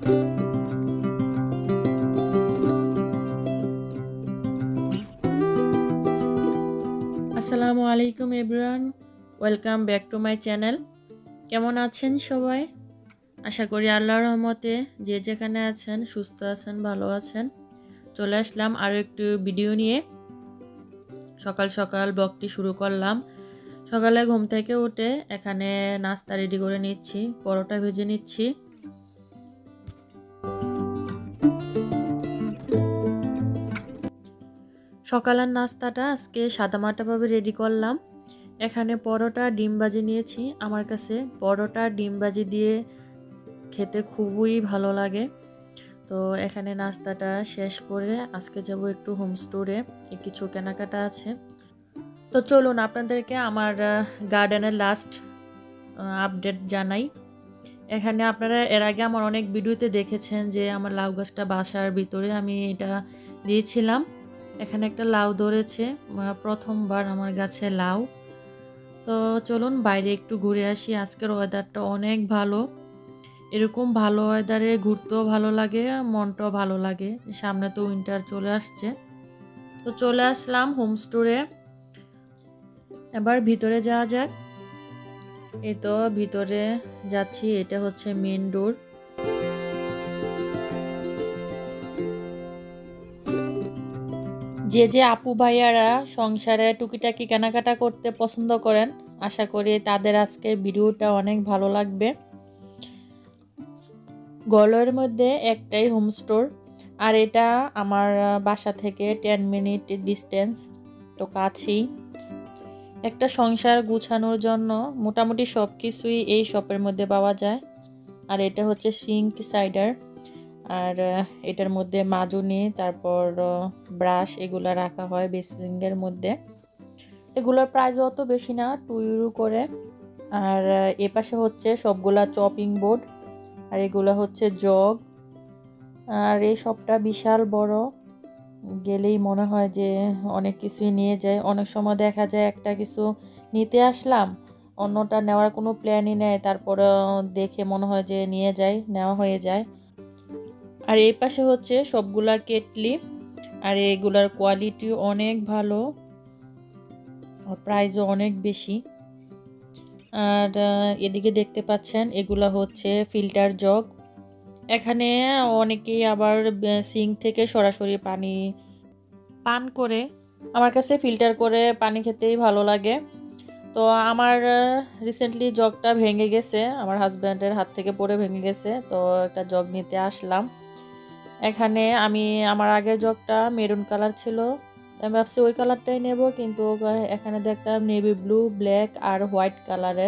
আসসালামু আলাইকুম everyone, welcome back to my channel. কেমন আছেন সবাই? আশা করি আল্লাহর রহমতে যে যেখানে আছেন সুস্থ আছেন, ভালো আছেন। চলে আসলাম আরও একটু ভিডিও নিয়ে। সকাল সকাল ব্লগটি শুরু করলাম। সকালে ঘুম থেকে উঠে এখানে নাস্তা রেডি করে নিচ্ছি, পরোটা ভেজে নিচ্ছি। সকালের নাস্তাটা আজকে সাদামাটাভাবে রেডি করলাম। এখানে পরোটা ডিম ভাজি নিয়েছি। আমার কাছে পরোটা ডিম ভাজি দিয়ে খেতে খুবই ভালো লাগে। তো এখানে নাস্তাটা শেষ করে আজকে যাব একটু হোম স্টোরে, কিছু কেনাকাটা আছে। তো চলুন আপনাদেরকে আমার গার্ডেনের লাস্ট আপডেট জানাই। এখানে আপনারা এর আগে আমার অনেক ভিডিওতে দেখেছেন যে আমার লাউ গাছটা বাসার ভিতরে আমি এটা দিয়েছিলাম। এখানে একটা লাউ ধরেছে, প্রথমবার আমার গাছে লাউ। তো চলুন বাইরে একটু ঘুরে আসি। আজকের ওয়েদারটা অনেক ভালো। এরকম ভালো ওয়েদারে ঘুরতেও ভালো লাগে, মনটাও ভালো লাগে। সামনে তো উইন্টার চলে আসছে। তো চলে আসলাম হোম স্টোরে। এবার ভিতরে যাওয়া যাক। এই তো ভিতরে যাচ্ছি, এটা হচ্ছে মেন ডোর। যে যে আপু ভাইয়ারা সংসারে টুকিটাকি কেনাকাটা করতে পছন্দ করেন, আশা করি তাদের আজকের ভিডিওটা অনেক ভালো লাগবে। গলের মধ্যে একটাই হোম স্টোর, আর এটা আমার বাসা থেকে 10 মিনিট ডিস্টেন্স, তো কাছেই। একটা সংসার গুছানোর জন্য মোটামুটি সব কিছুই এই শপের মধ্যে পাওয়া যায়। আর এটা হচ্ছে সিঙ্ক সাইডার, আর এটার মধ্যে মাজুনি, তারপর ব্রাশ এগুলো রাখা হয় বেসিনের মধ্যে। এগুলোর প্রাইস অত বেশি না, 2 ইউরো করে। আর এপাশে হচ্ছে সবগুলা চপিং বোর্ড, আর এগুলো হচ্ছে জগ। আর এই শপটা বিশাল বড়, গেলেই মনে হয় যে অনেক কিছুই নিয়ে যায়। অনেক সময় দেখা যায় একটা কিছু নিতে আসলাম, অন্যটা নেওয়ার কোনো প্ল্যানই নেই, তারপরে দেখে মনে হয় যে নিয়ে যাই, নেওয়া হয়ে যায়। আর এই পাশে হচ্ছে সবগুলা কেটলি, আর এগুলার কোয়ালিটি অনেক ভালো, প্রাইসও অনেক বেশি। আর এদিকে দেখতে পাচ্ছেন এগুলা হচ্ছে ফিল্টার জগ। এখানে অনেকেই আবার সিঙ্ক থেকে সরাসরি পানি পান করে। আমার কাছে ফিল্টার করে পানি খেতেই ভালো লাগে। তো আমার রিসেন্টলি জগটা ভেঙে গেছে, আমার হাজব্যান্ডের হাত থেকে পড়ে ভেঙে গেছে, তো একটা জগ নিতে আসলাম। এখানে আমি আমার আগের জগটা মেরুন কালার ছিল, আমি ভাবছি ওই কালারটাই নেব, কিন্তু এখানে দেখলাম নেভি ব্লু, ব্ল্যাক আর হোয়াইট কালারের।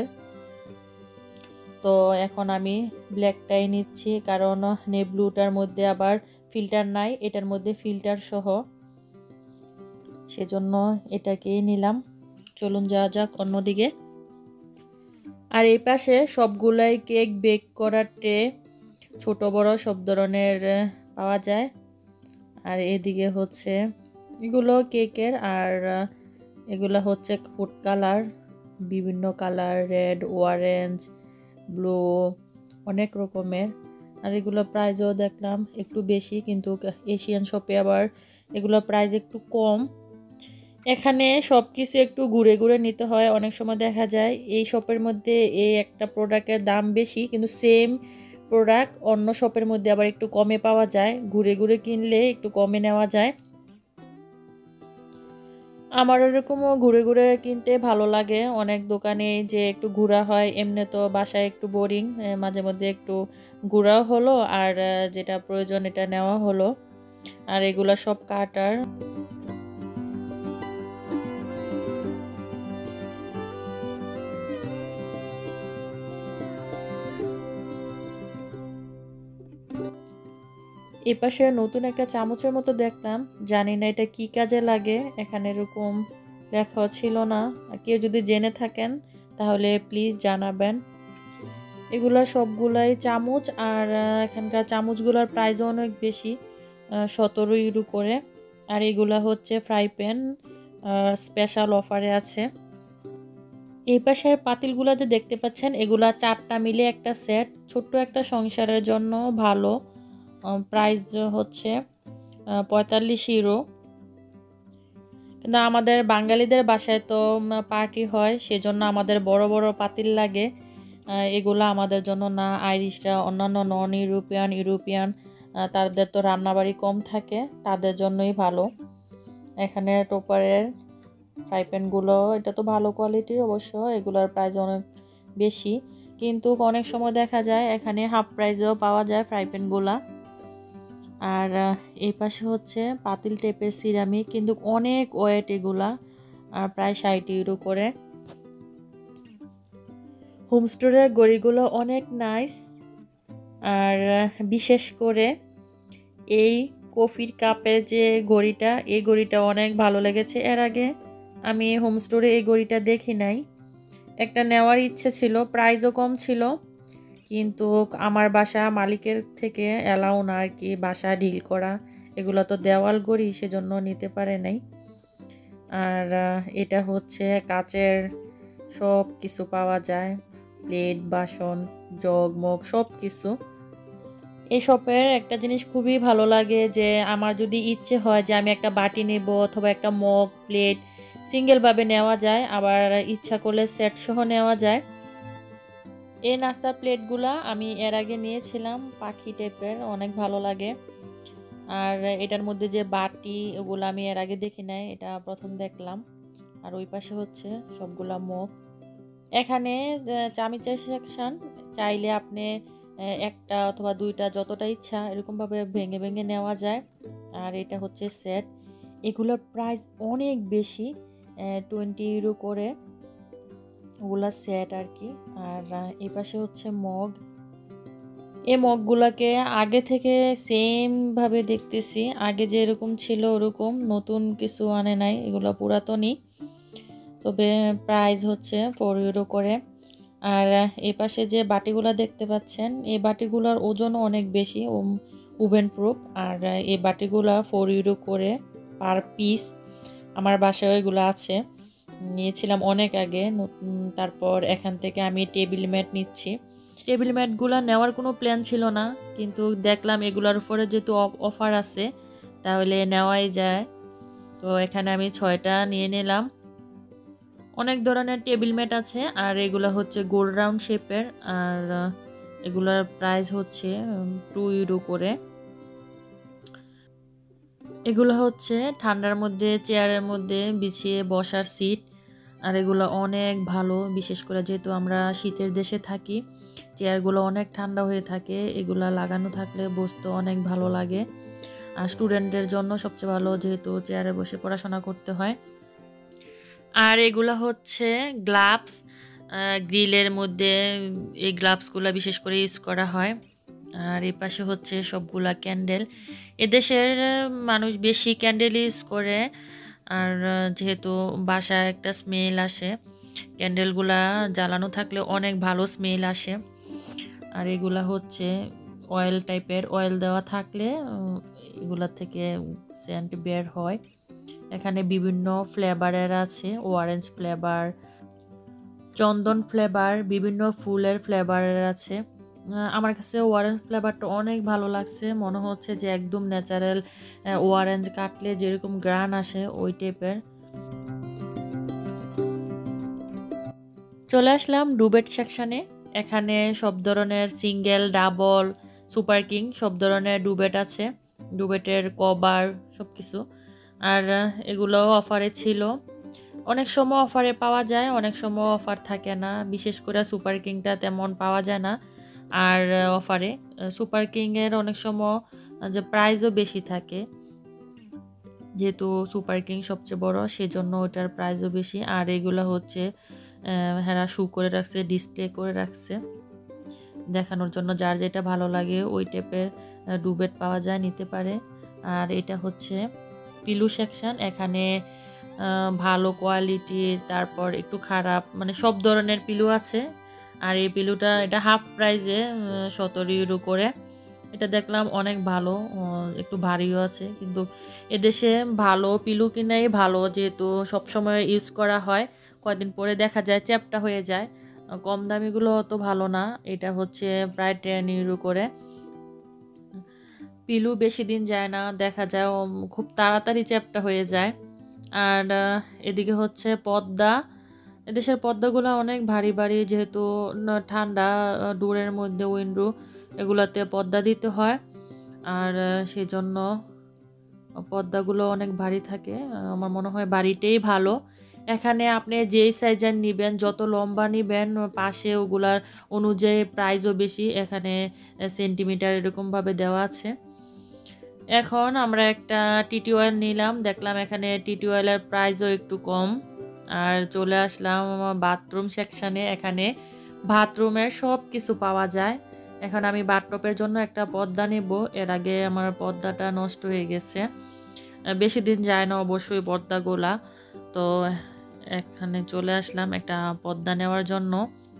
তো এখন আমি ব্ল্যাকটাই নিচ্ছি, কারণ নেভি ব্লুটার মধ্যে আবার ফিল্টার নাই, এটার মধ্যে ফিল্টার সহ, সেজন্য এটাকেই নিলাম। চলুন যাওয়া যাক অন্যদিকে। আর এই পাশে সবগুলাই কেক বেক করার ট্রে, ছোট বড় সব ধরনের পাওয়া যায়। আর এদিকে হচ্ছে এগুলো কেকের, আর এগুলো হচ্ছে ফুড কালার, বিভিন্ন কালার, রেড, অরেঞ্জ, ব্লু, অনেক রকমের। আর এগুলো প্রাইসও দেখলাম একটু বেশি, কিন্তু এশিয়ান শপে আবার এগুলো প্রাইস একটু কম। এখানে সব কিছু একটু ঘুরে ঘুরে নিতে হয়। অনেক সময় দেখা যায় এই শপের মধ্যে এই একটা প্রোডাক্টের দাম বেশি, কিন্তু সেম প্রোডাক্ট অন্য শপের মধ্যে আবার একটু কমে পাওয়া যায়। ঘুরে ঘুরে কিনলে একটু কমে নেওয়া যায়। আমার এরকমও ঘুরে ঘুরে কিনতে ভালো লাগে। অনেক দোকানে যে একটু ঘোরা হয়, এমনি তো বাসায় একটু বোরিং, মাঝে মধ্যে একটু ঘোরাও হলো, আর যেটা প্রয়োজন এটা নেওয়া হলো। আর এগুলা সব কাটার। এপাশে নতুন একটা চামচের মতো দেখলাম, জানি না এটা কি কাজে লাগে, এখানে এরকম লেখা ছিল না। আর কেউ যদি জেনে থাকেন তাহলে প্লিজ জানাবেন। এগুলা সবগুলাই চামচ, আর এখানকার চামচগুলোর প্রাইসও অনেক বেশি, 17 ইউরো করে। আর এগুলা হচ্ছে ফ্রাই প্যান, স্পেশাল অফারে আছে। এই পাশের পাতিলগুলোতে দেখতে পাচ্ছেন এগুলা 4টা মিলে একটা সেট, ছোট্ট একটা সংসারের জন্য ভালো। প্রাইস হচ্ছে 45 ইউরো। কিন্তু আমাদের বাঙালিদের বাসায় তো পার্টি হয়, সেজন্য আমাদের বড় বড় পাতিল লাগে। এগুলো আমাদের জন্য না, আইরিশরা অন্যান্য নন ইউরোপিয়ান তাদের তো রান্নাবাড়ি কম থাকে, তাদের জন্যই ভালো। এখানে টোপারের ফ্রাই প্যানগুলো, এটা তো ভালো কোয়ালিটির অবশ্য, এগুলোর প্রাইস অনেক বেশি, কিন্তু অনেক সময় দেখা যায় এখানে হাফ প্রাইসেও পাওয়া যায় ফ্রাই প্যানগুলা। আর এই পাশে হচ্ছে পাতিল টাইপের সিরামিক, কিন্তু অনেক ওয়েট এগুলা, আর প্রায় 60 ইউরো করে। হোম স্টোরের ঘড়িগুলো অনেক নাইস, আর বিশেষ করে এই কফির কাপের যে ঘড়িটা, এই ঘড়িটা অনেক ভালো লেগেছে। এর আগে আমি হোম স্টোরে এই ঘড়িটা দেখি নাই, একটা নেওয়ার ইচ্ছে ছিল, প্রাইসও কম ছিল, কিন্তু আমার বাসা মালিকের থেকে অ্যালাউ না আর কি বাসা ডিল করা, এগুলো তো দেওয়াল ঘড়ি, সেজন্য নিতে পারে নাই। আর এটা হচ্ছে কাচের সব কিছু পাওয়া যায়, প্লেট, বাসন, জগ, মগ সব কিছু। এই শপের একটা জিনিস খুবই ভালো লাগে, যে আমার যদি ইচ্ছে হয় যে আমি একটা বাটি নেব অথবা একটা মগ, প্লেট সিঙ্গেলভাবে নেওয়া যায়, আবার ইচ্ছা করলে সেট সহ নেওয়া যায়। এই নাস্তার প্লেটগুলা আমি এর আগে নিয়েছিলাম, পাখি টাইপের, অনেক ভালো লাগে। আর এটার মধ্যে যে বাটি, ওগুলো আমি এর আগে দেখি নাই, এটা প্রথম দেখলাম। আর ওই পাশে হচ্ছে সবগুলা মগ। এখানে চামিচের সেকশন, চাইলে আপনি একটা অথবা দুইটা যতটা ইচ্ছা এরকমভাবে ভেঙে ভেঙে নেওয়া যায়। আর এটা হচ্ছে সেট, এগুলোর প্রাইস অনেক বেশি, 20 ইউরো করে ওগুলা সেট আর কি। আর এই পাশে হচ্ছে মগ, এই মগগুলোকে আগে থেকে সেমভাবে দেখতেছি, আগে যে এরকম ছিল ওরকম, নতুন কিছু আনে নাই, এগুলো পুরাতনই, তবে প্রাইস হচ্ছে 4 ইউরো করে। আর এই পাশে যে বাটিগুলো দেখতে পাচ্ছেন, এই বাটিগুলোর ওজন অনেক বেশি, ওভেন প্রুফ। আর এই বাটিগুলো 4 ইউরো করে পার পিস। আমার বাসায় এগুলো আছে, নিয়েছিলাম অনেক আগে। তারপর এখান থেকে আমি টেবিল ম্যাট নিচ্ছি। টেবিল ম্যাটগুলো নেওয়ার কোনো প্ল্যান ছিল না, কিন্তু দেখলাম এগুলোর উপরে যেহেতু অফার আছে তাহলে নেওয়াই যায়, তো এখানে আমি 6টা নিয়ে নিলাম। অনেক ধরনের টেবিল ম্যাট আছে, আর এগুলো হচ্ছে গোল রাউন্ড শেপের, আর এগুলোর প্রাইস হচ্ছে 2 ইউরো করে। এগুলো হচ্ছে ঠান্ডার মধ্যে চেয়ারের মধ্যে বিছিয়ে বসার সিট, আর এগুলো অনেক ভালো, বিশেষ করে যেহেতু আমরা শীতের দেশে থাকি, চেয়ারগুলো অনেক ঠান্ডা হয়ে থাকে, এগুলা লাগানো থাকলে বসতে অনেক ভালো লাগে। আর স্টুডেন্টদের জন্য সবচেয়ে ভালো, যেহেতু চেয়ারে বসে পড়াশোনা করতে হয়। আর এগুলো হচ্ছে গ্লাভস, গ্রিলের মধ্যে এই গ্লাভসগুলো বিশেষ করে ইউজ করা হয়। আর এই পাশে হচ্ছে সবগুলা ক্যান্ডেল, এদেশের মানুষ বেশি ক্যান্ডেল ইউজ করে, আর যেহেতু বাসায় একটা স্মেল আসে, ক্যান্ডেলগুলা জ্বালানো থাকলে অনেক ভালো স্মেল আসে। আর এগুলা হচ্ছে অয়েল টাইপের, অয়েল দেওয়া থাকলে এগুলা থেকে সেন্ট বের হয়। এখানে বিভিন্ন ফ্লেভারের আছে, অরেঞ্জ ফ্লেভার, চন্দন ফ্লেভার, বিভিন্ন ফুলের ফ্লেভারের আছে। আমার কাছে অরেঞ্জ ফ্লেভারটা অনেক ভালো লাগছে, মনে হচ্ছে যে একদম ন্যাচারাল অরেঞ্জ কাটলে যেরকম গ্রান আসে ওই টাইপের। চলে আসলাম ডুবেট সেকশানে, এখানে সব ধরনের সিঙ্গেল, ডাবল, সুপার কিং সব ধরনের ডুবেট আছে, ডুবেটের কভার সব কিছু। আর এগুলো অফারে ছিল, অনেক সময় অফারে পাওয়া যায়, অনেক সময় অফার থাকে না, বিশেষ করে সুপার কিংটা তেমন পাওয়া যায় না। আর অফারে সুপার কিংয়ের অনেক সময় যে প্রাইসও বেশি থাকে, যেহেতু সুপার কিং সবচেয়ে বড় সেজন্য ওটার প্রাইসও বেশি। আর এগুলো হচ্ছে হেরা শু করে রাখছে, ডিসপ্লে করে রাখছে দেখানোর জন্য, যার যেটা ভালো লাগে ওই টাইপের ডুবেট পাওয়া যায়, নিতে পারে। আর এটা হচ্ছে পিলু সেকশন, এখানে ভালো কোয়ালিটির, তারপর একটু খারাপ, মানে সব ধরনের পিলু আছে। আর এই পিলুটা এটা হাফ প্রাইসে 17 ইউরো করে, এটা দেখলাম অনেক ভালো, একটু ভারীও আছে, কিন্তু এদেশে ভালো পিলু কিনাই ভালো, যেহেতু সবসময় ইউজ করা হয়, কয়দিন পরে দেখা যায় চ্যাপ্টা হয়ে যায়। কম দামিগুলো অত ভালো না, এটা হচ্ছে প্রায় 10 ইউরো করে। পিলু বেশি দিন যায় না, দেখা যায় খুব তাড়াতাড়ি চ্যাপ্টা হয়ে যায়। আর এদিকে হচ্ছে পর্দা, এদেশের পর্দাগুলো অনেক ভারী ভারী, যেহেতু ঠান্ডা, ডোরের মধ্যে উইন্ডো এগুলাতে পর্দা দিতে হয়, আর সেই জন্য পর্দাগুলো অনেক ভারী থাকে। আমার মনে হয় বাড়িতেই ভালো। এখানে আপনি যেই সাইজের নিবেন, যত লম্বা নিবেন, পাশে ওগুলার অনুযায়ী প্রাইসও বেশি। এখানে সেন্টিমিটার এরকমভাবে দেওয়া আছে। এখন আমরা একটা টিটি অয়েল নিলাম, দেখলাম এখানে টিটি অয়েলের প্রাইসও একটু কম। আর চলে আসলাম বাথরুম সেকশানে। এখানে বাথরুমের সব কিছু পাওয়া যায়। এখন আমি বাথটবের জন্য একটা পর্দা নেব। এর আগে আমার পর্দাটা নষ্ট হয়ে গেছে, বেশি দিন যায় না অবশ্যই পর্দাগুলা। তো এখানে চলে আসলাম একটা পর্দা নেওয়ার জন্য।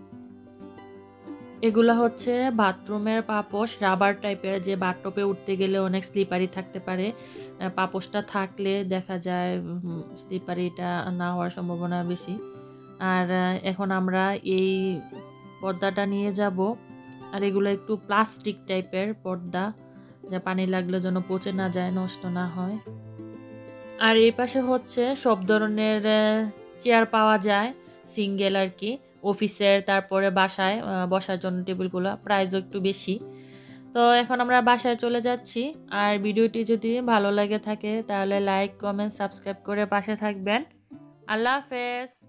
এগুলা হচ্ছে বাথরুমের পাপোশ, রাবার টাইপের, যে বাথটবে উঠতে গেলে অনেক স্লিপারি থাকতে পারে। পাপোশটা থাকলে দেখা যায় স্লিপারিটা না হওয়ার সম্ভাবনা বেশি। আর এখন আমরা এই পর্দাটা নিয়ে যাব। আর এগুলো একটু প্লাস্টিক টাইপের পর্দা, যা পানি লাগলে যেন পচে না যায়, নষ্ট না হয়। আর এই পাশে হচ্ছে সব ধরনের চেয়ার পাওয়া যায়, সিঙ্গেল আর কি, অফিসের, তারপরে বাসায় বসার জন্য টেবিলগুলো, প্রাইসও একটু বেশি। তো এখন আমরা বাসায় চলে যাচ্ছি। আর ভিডিওটি যদি ভালো লাগে থাকে তাহলে লাইক, কমেন্ট, সাবস্ক্রাইব করে পাশে থাকবেন। আল্লাহ হাফেজ।